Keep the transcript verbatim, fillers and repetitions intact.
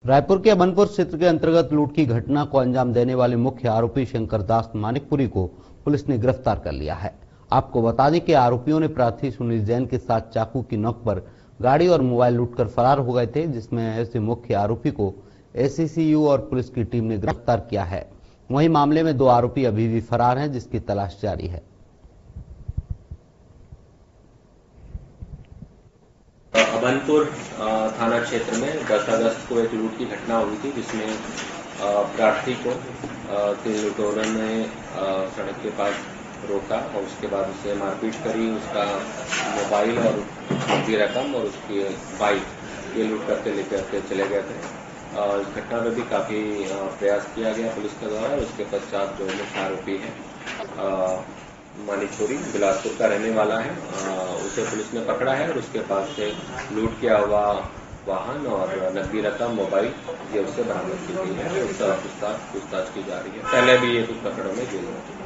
रायपुर के अमनपुर क्षेत्र के अंतर्गत लूट की घटना को अंजाम देने वाले मुख्य आरोपी शंकर दास मानिकपुरी को पुलिस ने गिरफ्तार कर लिया है। आपको बता दें कि आरोपियों ने प्रार्थी सुनील जैन के साथ चाकू की नोक पर गाड़ी और मोबाइल लूटकर फरार हो गए थे, जिसमें ऐसे मुख्य आरोपी को एसीसीयू और पुलिस की टीम ने गिरफ्तार किया है। वहीं मामले में दो आरोपी अभी भी फरार हैं, जिसकी तलाश जारी है। अमनपुर थाना क्षेत्र में दस अगस्त को एक लूट की घटना हुई थी, जिसमें प्रार्थी को तीन लुटेरों ने सड़क के पास रोका और उसके बाद उसे मारपीट करी। उसका मोबाइल और उसकी रकम और उसकी बाइक ये लूट करके लेकर के चले गए थे। इस घटना में भी काफी प्रयास किया गया पुलिस के द्वारा। उसके पश्चात जो मुख्य आरोपी है मानिकपुरी बिलासपुर का रहने वाला है, उसे पुलिस ने पकड़ा है और उसके पास से लूट किया हुआ वाहन और नकदी रकम मोबाइल ये उससे बरामद की गई है। उसका पूछताछ पूछताछ की जा रही है। पहले भी ये कुछ प्रकरणों में जेल में